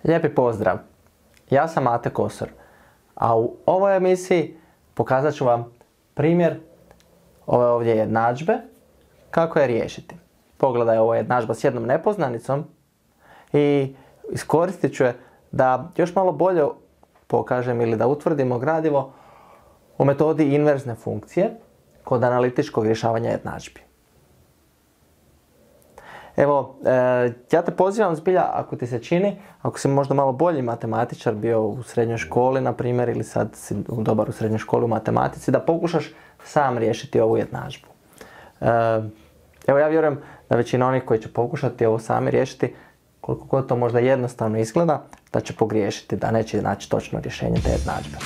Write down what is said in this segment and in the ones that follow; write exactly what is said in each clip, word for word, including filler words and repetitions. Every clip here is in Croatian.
Lijepi pozdrav, ja sam Mate Kosor, a u ovoj emisiji pokazat ću vam primjer ove ovdje jednadžbe, kako je riješiti. Pogledaj, ovo je jednadžba s jednom nepoznanicom i iskoristit ću je da još malo bolje pokažem ili da utvrdimo gradivo o metodi inverzne funkcije kod analitičkog rješavanja jednadžbi. Evo, e, ja te pozivam zbilja, ako ti se čini, ako si možda malo bolji matematičar bio u srednjoj školi, na primjer, ili sad si dobar u srednjoj školi u matematici, da pokušaš sam riješiti ovu jednadžbu. E, evo, ja vjerujem da većina onih koji će pokušati ovo sami riješiti, koliko god to možda jednostavno izgleda, da će pogriješiti, da neće naći točno rješenje te jednadžbe.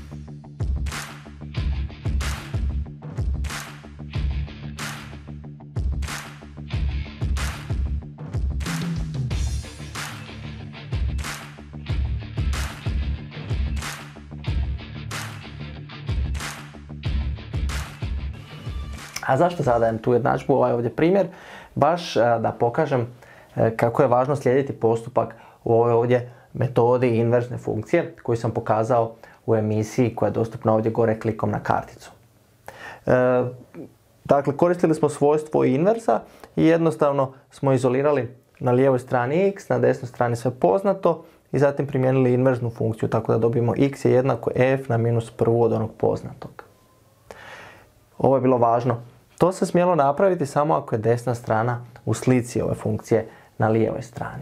A zašto sada dajem tu jednadžbu, ovaj ovdje primjer? Baš da pokažem kako je važno slijediti postupak u ovoj ovdje metodi inverzne funkcije koju sam pokazao u emisiji koja je dostupna ovdje gore klikom na karticu. E, dakle, koristili smo svojstvo inversa i jednostavno smo izolirali na lijevoj strani x, na desnoj strani sve poznato i zatim primijenili inverznu funkciju tako da dobijemo x je jednako f na minus prvu od onog poznatog. Ovo je bilo važno. To se smjelo napraviti samo ako je desna strana u slici ove funkcije na lijevoj strani.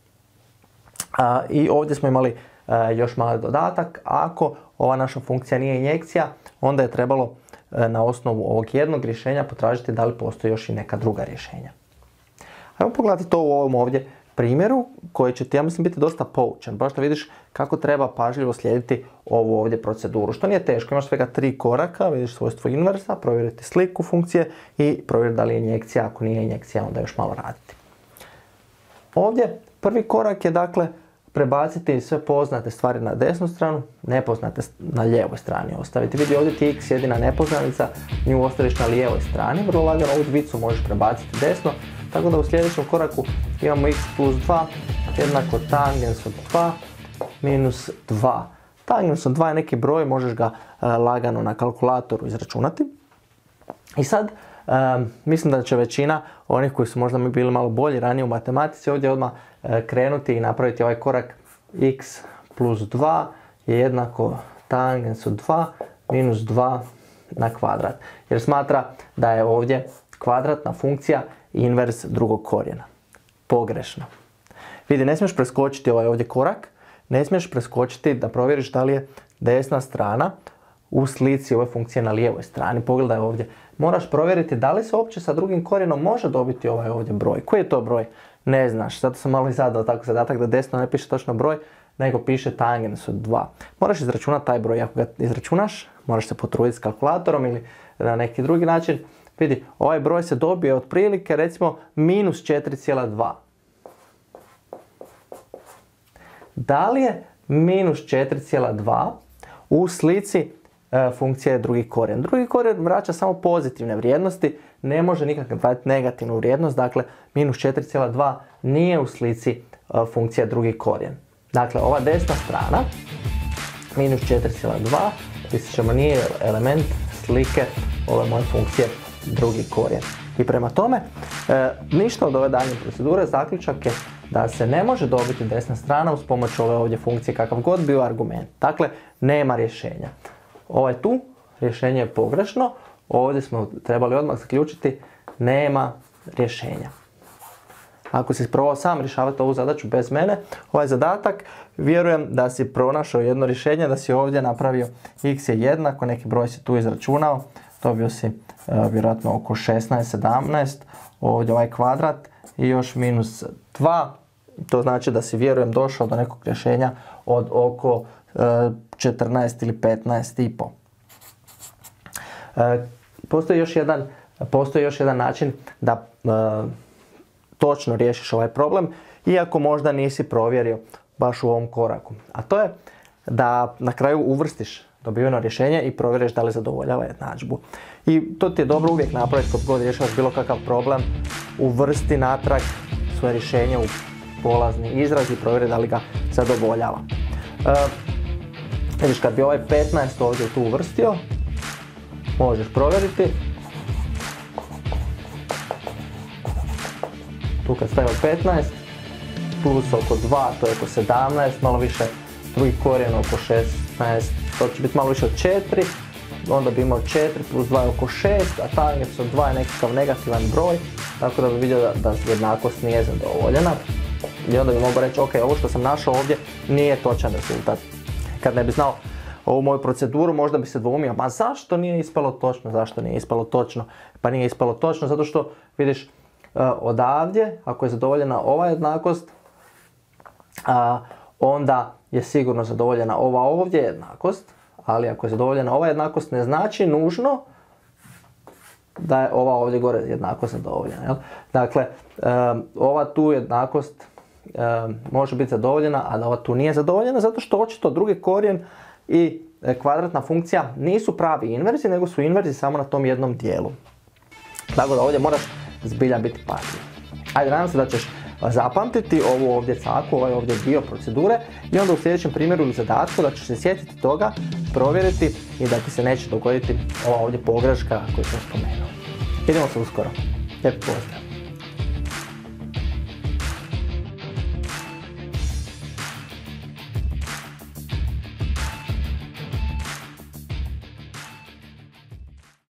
A, I ovdje smo imali a, još mali dodatak. Ako ova naša funkcija nije injekcija, onda je trebalo a, na osnovu ovog jednog rješenja potražiti da li postoji još i neka druga rješenja. Ajmo pogledati to u ovom ovdje primjeru koji će ti, ja mislim, biti dosta poučan. Baš da vidiš kako treba pažljivo slijediti ovu ovdje proceduru. Što nije teško, imaš svega tri koraka, vidiš svojstvo inversa, provjeriti sliku funkcije i provjeriti da li je injekcija. Ako nije injekcija, onda još malo raditi. Ovdje prvi korak je dakle prebaciti sve poznate stvari na desnu stranu, nepoznate na lijevoj strani ostaviti. Vidi, ovdje ti x jedina nepoznanica, nju ostaviš na lijevoj strani, vrlo lagano ovu dvicu možeš prebaciti desno, tako da u sljedećem koraku imamo x plus dva jednako tangens od dva minus dva. Tangens od dva je neki broj, možeš ga e, lagano na kalkulatoru izračunati. I sad, e, mislim da će većina onih koji su možda mi bili malo bolji ranije u matematici ovdje odmah e, krenuti i napraviti ovaj korak x plus dva je jednako tangens od dva minus dva na kvadrat. Jer smatra da je ovdje kvadratna funkcija invers drugog korijena. Pogrešno. Vidi, ne smiješ preskočiti ovaj ovdje korak, ne smiješ preskočiti da provjeriš da li je desna strana u slici ove funkcije na lijevoj strani. Pogledaj ovdje. Moraš provjeriti da li se uopće sa drugim korijenom može dobiti ovaj ovdje broj. Koji je to broj? Ne znaš. Zato sam malo i zadao tako zadatak da desno ne piše točno broj, nego piše tangens od dva. Moraš izračunati taj broj. Ako ga izračunaš, moraš se potruditi s kalkulatorom ili na neki drugi način. Vidi, ovaj broj se dobije otprilike recimo minus četiri zarez dva. Da li je minus četiri zarez dva u slici e, funkcije drugi korijen? Drugi korijen vraća samo pozitivne vrijednosti, ne može nikakve vratiti negativnu vrijednost, dakle minus četiri zarez dva nije u slici e, funkcije drugi korijen. Dakle, ova desna strana, minus četiri zarez dva, pisat ćemo nije element slike ove moje funkcije drugi korijen. I prema tome, e, ništa od ove daljnje procedure, zaključak je da se ne može dobiti desna strana uz pomoć ove ovdje funkcije kakav god bio argument. Dakle, nema rješenja. Ovo je tu, rješenje je pogrešno, ovdje smo trebali odmah zaključiti, nema rješenja. Ako si probao sam rješavati ovu zadaću bez mene, ovaj zadatak, vjerujem da si pronašao jedno rješenje, da si ovdje napravio x je jednako, neki broj si tu izračunao, dobio si e, vjerojatno oko šesnaest, sedamnaest, ovdje ovaj kvadrat i još minus dva, to znači da si, vjerujem, došao do nekog rješenja od oko e, četrnaest ili petnaest i pol. E, postoji još jedan, postoji još jedan način da e, točno riješiš ovaj problem, iako možda nisi provjerio baš u ovom koraku. A to je da na kraju uvrstiš dobiveno rješenje i provjeriš da li zadovoljava jednadžbu. I to ti je dobro uvijek napraviti kad god rješavaš bilo kakav problem, uvrsti natrag svoje rješenje u polazni izraz i provjeri da li ga zadovoljava. E, vidiš, kad bi ovaj petnaest ovdje tu uvrstio, možeš provjeriti. Tu kad stavimo petnaest, plus oko dva, to je oko sedamnaest, malo više, drugi korijen oko šesnaest, to će biti malo više od četiri, onda bi imao četiri plus dva je oko šest, a tangens od dva je nekakav negativan broj, tako da bi vidio da, da jednakost nije zadovoljena. I onda bi mogao reći, ok, ovo što sam našao ovdje nije točan rezultat. Kad ne bi znao ovu moju proceduru, možda bi se dvoumio, ma zašto nije ispalo točno, zašto nije ispalo točno? Pa nije ispalo točno zato što, vidiš, odavdje, ako je zadovoljena ova jednakost, a, onda je sigurno zadovoljena ova ovdje jednakost, ali ako je zadovoljena ova jednakost ne znači nužno da je ova ovdje gore jednakost zadovoljena. Jel? Dakle, um, ova tu jednakost um, može biti zadovoljena, a da ova tu nije zadovoljena zato što očito drugi korijen i kvadratna funkcija nisu pravi inverzi, nego su inverzi samo na tom jednom dijelu. Tako da ovdje moraš zbilja biti pažljiv. Ajde, nadam se da ćeš zapamtiti ovu ovdje caku, ovaj ovdje dio procedure i onda u sljedećem primjeru ili zadatku da ćeš se sjetiti toga, provjeriti i da ti se neće dogoditi ova ovdje pogreška koju sam spomenuo. Idemo se uskoro. Lijep pozdrav!